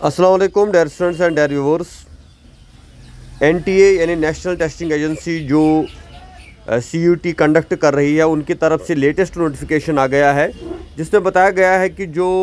अस्सलाम वालेकुम dear students and dear viewers. NTA यानी नेशनल टेस्टिंग एजेंसी जो सीयूटी कंडक्ट कर रही है, उनकी तरफ से लेटेस्ट नोटिफिकेशन आ गया है जिसमें बताया गया है कि जो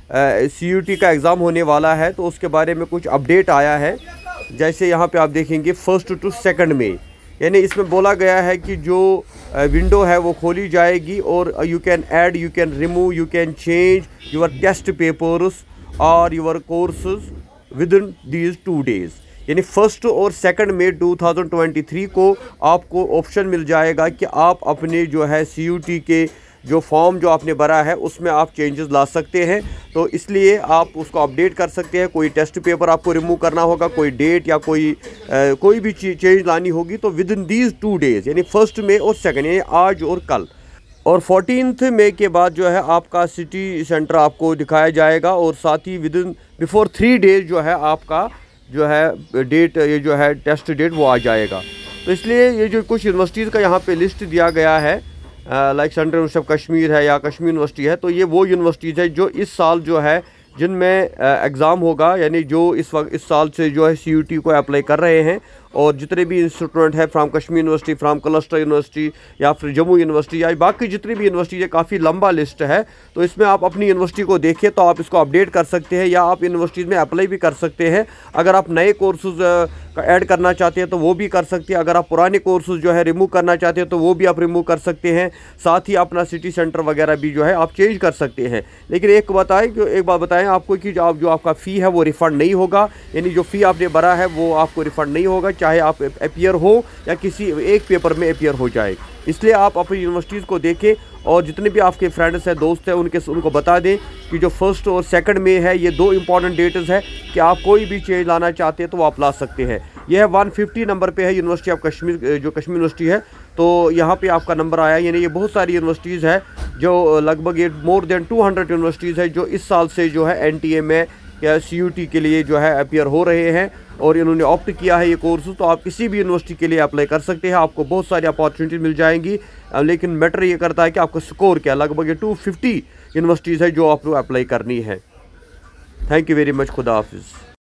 सीयूटी का एग्ज़ाम होने वाला है तो उसके बारे में कुछ अपडेट आया है। जैसे यहाँ पे आप देखेंगे 1 to 2 मई, यानी इसमें बोला गया है कि जो विंडो है वो खोली जाएगी और you can add, you can remove, you can change your test papers और your courses within these 2 days. यानी 1 और 2 मई 2023 को आपको ऑप्शन मिल जाएगा कि आप अपने जो है सीयूटी के जो फॉर्म जो आपने भरा है उसमें आप चेंजेस ला सकते हैं। तो इसलिए आप उसको अपडेट कर सकते हैं। कोई टेस्ट पेपर आपको रिमूव करना होगा, कोई डेट या कोई भी चेंज लानी होगी तो विद इन दीज 2 डेज़, यानी 1 मई और 2 यानी आज और कल। और 14 मई के बाद जो है आपका सिटी सेंटर आपको दिखाया जाएगा और साथ ही विद इन बिफोर 3 डेज़ जो है आपका जो है डेट, ये जो है टेस्ट डेट वो आ जाएगा। तो इसलिए ये जो कुछ यूनिवर्सिटीज़ का यहाँ पे लिस्ट दिया गया है, like central university of Kashmir है या कश्मीर यूनिवर्सिटी है, तो ये वो यूनिवर्सिटीज़ है जो इस साल जो है जिनमें एग्ज़ाम होगा, यानी जो इस साल से जो है सीयूटी को अप्लाई कर रहे हैं। और जितने भी स्टूडेंट हैं from Kashmir university, from cluster university या फिर जम्मू यूनिवर्सिटी या बाकी जितनी भी यूनिवर्सिटी है, काफ़ी लंबा लिस्ट है। तो इसमें आप अपनी यूनिवर्सिटी को देखिए तो आप इसको अपडेट कर सकते हैं या आप यूनिवर्सिटीज़ में अप्लाई भी कर सकते हैं। अगर आप नए कोर्सेज ऐड करना चाहते हैं तो वो भी कर सकते हैं। अगर आप पुराने कोर्सेज जो है रिमूव करना चाहते हैं तो वो भी आप रिमूव कर सकते हैं। साथ ही अपना सिटी सेंटर वगैरह भी जो है आप चेंज कर सकते हैं। लेकिन एक बात बताएं आपको कि जो आपका फ़ी है वो रिफ़ंड नहीं होगा, यानी जो फ़ी आपने भरा है वो आपको रिफ़ंड नहीं होगा, चाहे आप अपीयर हो या किसी एक पेपर में अपीयर हो जाए। इसलिए आप अपनी यूनिवर्सिटीज़ को देखें और जितने भी आपके फ्रेंड्स हैं, दोस्त हैं, उनको बता दें कि जो 1 और 2 मई है, ये 2 इंपॉर्टेंट डेट्स है कि आप कोई भी चेंज लाना चाहते हैं तो वो आप ला सकते हैं। यह है 150 नंबर पे है यूनिवर्सिटी ऑफ कश्मीर, जो कश्मीर यूनिवर्सिटी है, तो यहाँ पे आपका नंबर आया। यानी ये बहुत सारी यूनिवर्सिटीज़ है जो लगभग ये मोर देन 200 यूनिवर्सिटीज़ है जो इस साल से जो है एनटीए में या सीयूटी के लिए जो है अपीयर हो रहे हैं और इन्होंने ऑप्ट किया है ये कोर्स। तो आप किसी भी यूनिवर्सिटी के लिए अप्लाई कर सकते हैं, आपको बहुत सारी अपॉर्चुनिटी मिल जाएंगी। लेकिन मैटर ये करता है कि आपका स्कोर क्या, लगभग ये 250 यूनिवर्सिटीज़ है जो आपको अप्लाई करनी है। थैंक यू वेरी मच, खुदा हाफिज़।